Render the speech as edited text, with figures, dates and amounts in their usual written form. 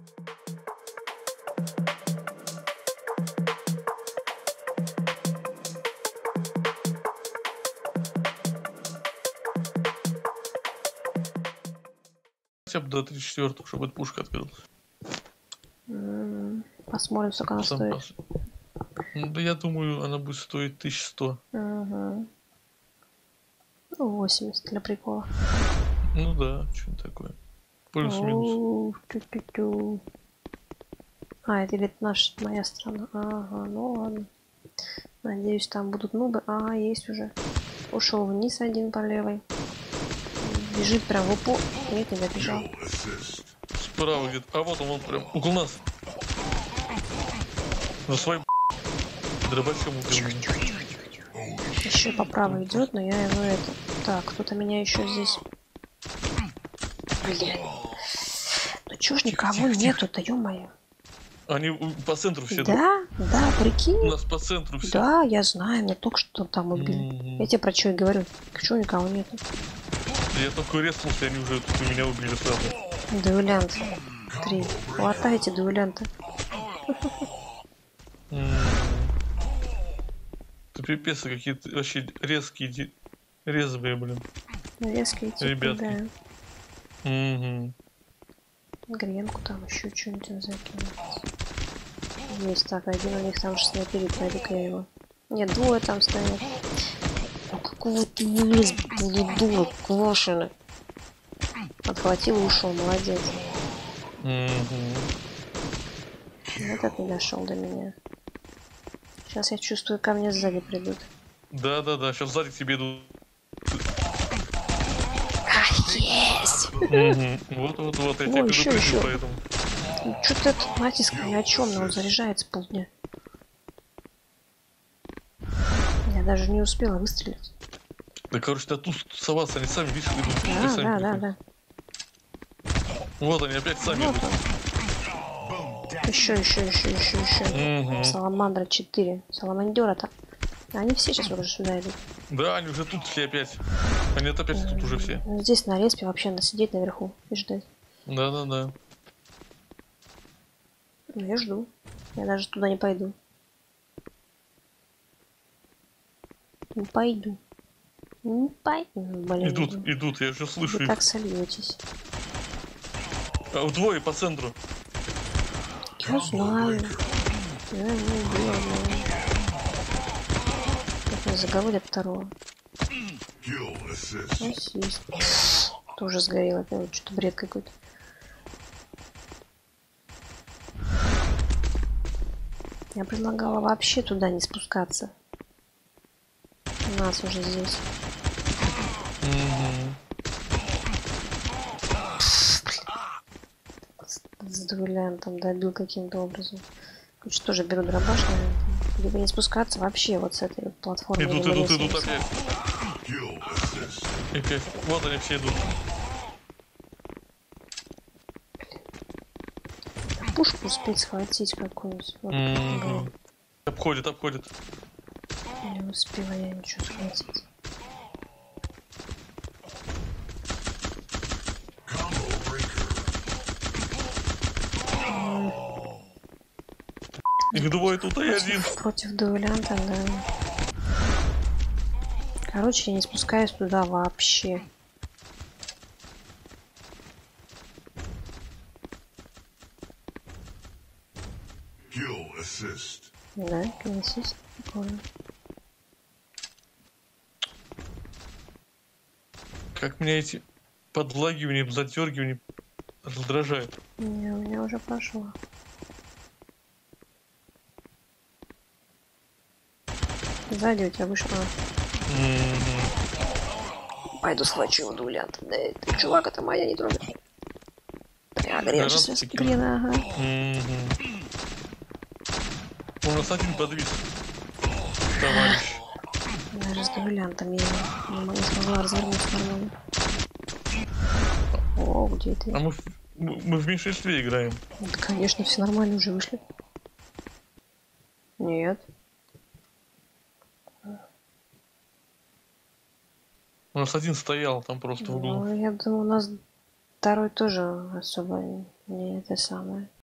Хотя бы до 34, чтобы эта пушка открылась. Посмотрим, сколько она стоит. Ну, да я думаю, она будет стоить 1100. Угу. Ну, 80 для прикола. Ну да, что-то такое. Плюс-минус. Это или моя страна. Ага, ну ладно. Надеюсь, там будут нубы. А, есть уже. Ушел вниз один по левой. Бежит прям в упор. Нет, не добежал. Справа где-то. А вот он прям около нас. За своим дробачком убил меня. Еще по правой идет, но я его это... Так, кто-то меня еще здесь... Блин. Ну чё ж никого нету-то, ё-моё. Они по центру все. Да, да, прикинь. У нас по центру все. Да, я знаю, но только что там убили. Я тебе про что и говорю. Чего никого нету? Я только резнулся, они уже тут меня убили сразу. Дуэлянт. 3. Хватайте дуэлянта. Это пипец, какие-то вообще резкие, резвые, блин. Резкие типы, ребятки. Да. Угу. Гренку там еще что-нибудь им закинуть. Есть так, один у них там же снайперит, пойду-ка я его. Нет, двое там стоят. Ну какого ты вылез, дура, квашена. Подхватил и ушел, молодец. Этот не дошел до меня. Сейчас я чувствую, ко мне сзади придут. Да, сейчас сзади к тебе идут. Есть! Вот, я тебя предупредил, поэтому. Что-то этот натиск ни о чем, но он заряжается полдня. Я даже не успела выстрелить. Да, короче, ты тут тусоваться, они сами, видишь, идут. Да. Вот они опять сами идут. Еще. Саламандра 4. Саламандера-то. Они все сейчас уже сюда идут. Да, они уже тут все опять. Они опять тут уже все. Здесь на респе вообще надо сидеть наверху и ждать. Да. Ну, я жду. Я даже туда не пойду. Не пойду. Блин. Идут, я уже слышу Вы их. так сольетесь. А двое по центру. Я знаю. Я не убила. Как меня заговорят второго. Ассист. Тоже сгорел опять. Что-то бред какой-то. Я предлагала вообще туда не спускаться. У нас уже здесь. С дуэлянтом добил каким-то образом. Короче, тоже беру дробаш, наверное. Либо не спускаться вообще вот с этой вот платформы. Идут опять. Вот они все идут. Пушку успеть схватить какую-нибудь. Вот, Обходит. не успела я ничего схватить. Их двое тут, и один. Против дуэлянта, да. Короче, я не спускаюсь туда вообще. Да, ассист. Прикольно. Как меня эти подлагивания, задергивания раздражают. Не, у меня уже прошло. Сзади у тебя вышло. Пойду схвачу его дуэлянта. Да, это чувак, это моя, не трогай. Грен сейчас. Грена, ага. У нас один подвис. Товарищ. Даже с дуэлянтом я не смогла развернуться нормально. О, где ты? А мы в меньшинстве играем. Да, конечно, все нормально уже вышли. Нет. У нас один стоял там просто в углу. Ну, я думаю, у нас второй тоже особо Не это самое.